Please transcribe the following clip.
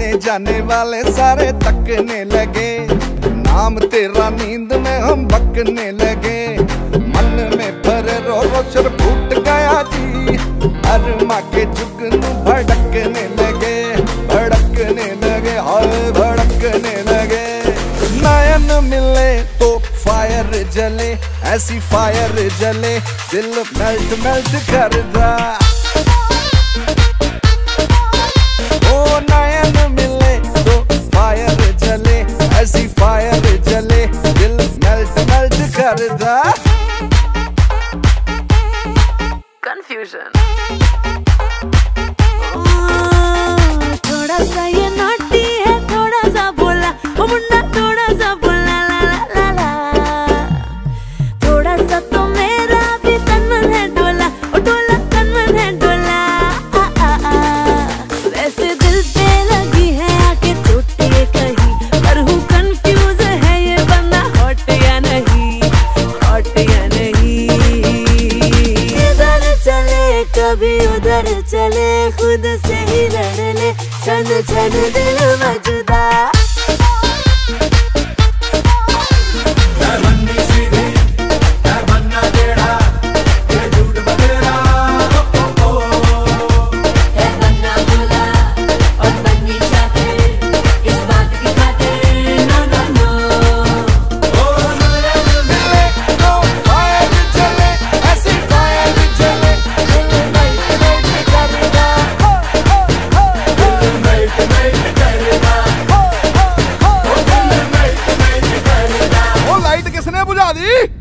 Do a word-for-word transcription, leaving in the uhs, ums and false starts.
आने जाने वाले सारे तकने लगे, नाम तेरा नींद में हम बकने लगे। मन में भरे रो रो शर फूट गया जी, हर माँ के जुगनू भड़कने लगे, भड़कने लगे, हाय भड़कने लगे। नयन मिले तो फायर जले, ऐसी फायर जले दिल मेल्ट मेल्ट कर दा। ओ नयन मिले तो फायर जले, ऐसी फायर जले दिल मेल्ट मेल्ट कर दा। कंफ्यूजन थोड़ा सा ये नॉटी है, थोड़ा सा बोला वो मुन्ना, थोड़ा सा बोला ला ला ला ला। थोड़ा सा तो मेरा भी तन मन है डोला, ओ डोला तन मन है डोला। आ आ आ वैसे दिल पे लगी है आके चोट ये कहीं, पर हूँ कंफ्यूज है ये बंदा हॉट या नहीं, हॉट या नहीं। इधर चले कभी उधर चले, खुद से ही लड़ ले छन छन दिल मजदा। किसने बुझा दी?